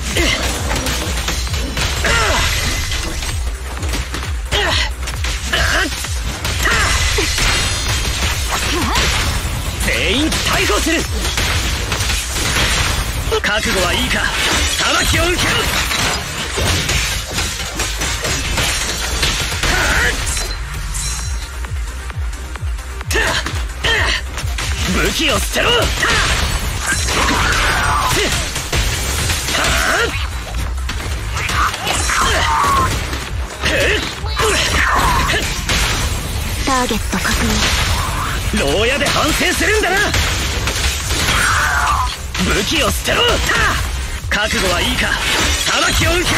全員逮捕する。覚悟はいいか。裁きを受けろ。武器を捨てろ。 ターゲット確認。 牢屋で反省するんだな。武器を捨てろ。覚悟はいいか。裁きを受けろ。